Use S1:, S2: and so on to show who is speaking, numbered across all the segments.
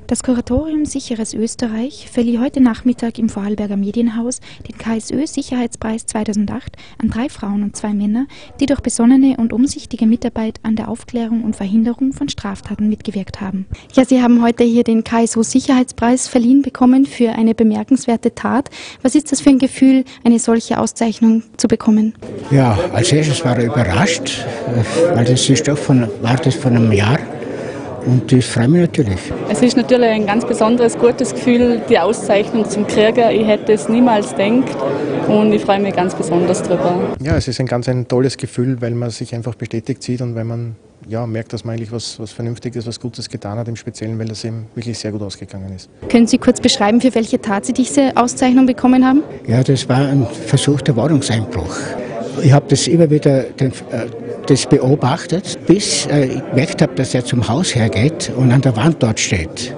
S1: Das Kuratorium Sicheres Österreich verlieh heute Nachmittag im Vorarlberger Medienhaus den KSÖ-Sicherheitspreis 2008 an 3 Frauen und 2 Männer, die durch besonnene und umsichtige Mitarbeit an der Aufklärung und Verhinderung von Straftaten mitgewirkt haben. Ja, Sie haben heute hier den KSÖ-Sicherheitspreis verliehen bekommen für eine bemerkenswerte Tat. Was ist das für ein Gefühl, eine solche Auszeichnung zu bekommen?
S2: Ja, als erstes war er überrascht, weil das ist doch von einem Jahr. Und das freut mich natürlich.
S3: Es ist natürlich ein ganz besonderes, gutes Gefühl, die Auszeichnung zum Kriegen. Ich hätte es niemals gedacht und ich freue mich ganz besonders darüber.
S4: Ja, es ist ein tolles Gefühl, weil man sich einfach bestätigt sieht und weil man merkt, dass man eigentlich was Vernünftiges, was Gutes getan hat, im Speziellen, weil das eben wirklich sehr gut ausgegangen ist.
S1: Können Sie kurz beschreiben, für welche Tat Sie diese Auszeichnung bekommen haben?
S2: Ja, das war ein versuchter Wohnungseinbruch. Ich habe das immer wieder das beobachtet, bis ich gemerkt habe, dass er zum Haus hergeht und an der Wand dort steht.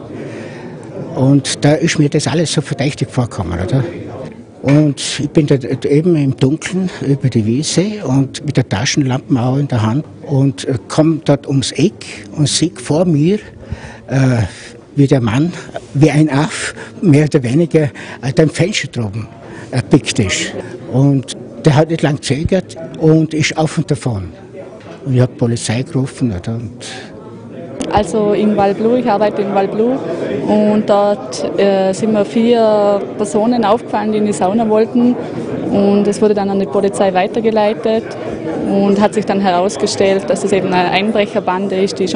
S2: Und da ist mir das alles so verdächtig vorgekommen, oder? Und ich bin da eben im Dunkeln über die Wiese und mit der Taschenlampe auch in der Hand und komme dort ums Eck und sehe vor mir, wie der Mann, wie ein Aff, mehr oder weniger an dem Fenster droben erbickt ist. Und der hat nicht lang gezögert und ist auf und davon. Und ich habe die Polizei gerufen.
S3: Also in Valblu, ich arbeite in Valblu und dort sind mir 4 Personen aufgefallen, die in die Sauna wollten und es wurde dann an die Polizei weitergeleitet und hat sich dann herausgestellt, dass es eben eine Einbrecherbande ist, die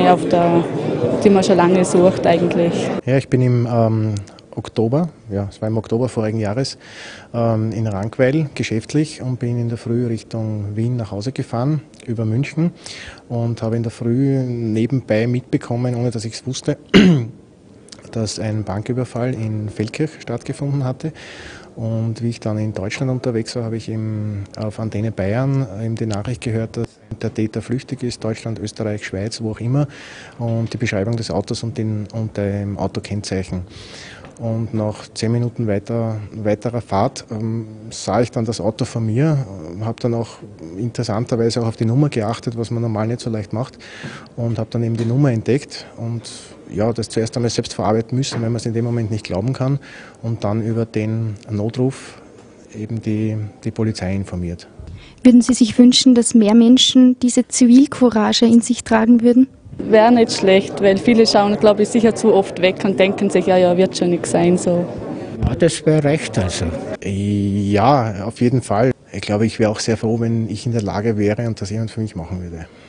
S3: man schon lange sucht eigentlich.
S4: Ja, ich bin im Oktober, es war im Oktober vorigen Jahres, in Rankweil geschäftlich und bin in der Früh Richtung Wien nach Hause gefahren, über München und habe in der Früh nebenbei mitbekommen, ohne dass ich es wusste, dass ein Banküberfall in Feldkirch stattgefunden hatte. Und wie ich dann in Deutschland unterwegs war, habe ich auf Antenne Bayern die Nachricht gehört, dass der Täter flüchtig ist, Deutschland, Österreich, Schweiz, wo auch immer, und die Beschreibung des Autos und dem Autokennzeichen. Und nach 10 Minuten weiterer Fahrt sah ich dann das Auto von mir, habe dann auch interessanterweise auch auf die Nummer geachtet, was man normal nicht so leicht macht, und habe dann eben die Nummer entdeckt und das zuerst einmal selbst verarbeiten müssen, weil man es in dem Moment nicht glauben kann, und dann über den Notruf eben die Polizei informiert.
S1: Würden Sie sich wünschen, dass mehr Menschen diese Zivilcourage in sich tragen würden?
S3: Wäre nicht schlecht, weil viele schauen, glaube ich, sicher zu oft weg und denken sich, ja, wird schon nichts sein. So.
S2: Ja, das wäre recht also.
S4: Ja, auf jeden Fall. Ich glaube, ich wäre auch sehr froh, wenn ich in der Lage wäre und das jemand für mich machen würde.